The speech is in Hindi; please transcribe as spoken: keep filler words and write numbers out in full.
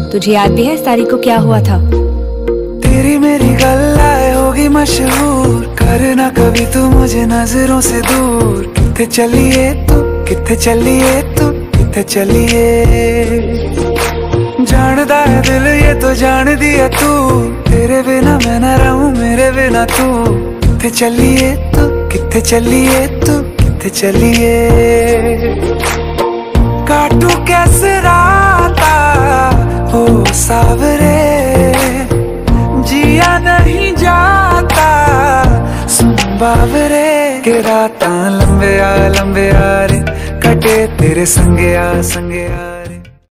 तुझे याद भी है इस तारीख को क्या हुआ था? तेरी मेरी गल्लाए होगी मशहूर, करना कभी तू मुझे नजरों से दूर। किथे चलिए तू, किथे चलिए तू, किथे चलिए। जानदा है दिल ये तो जान दिया तू, तेरे बिना मैं न रहूं मेरे बिना तू। किथे चलिए तू, किथे चलिए तू, किथे चलिए। काटू कैसे राता हो सावरे, जिया नहीं जाता सुन बावरे। के रातां लंबे आ लंबे आ रे, कटे तेरे संगे आ संगे आ।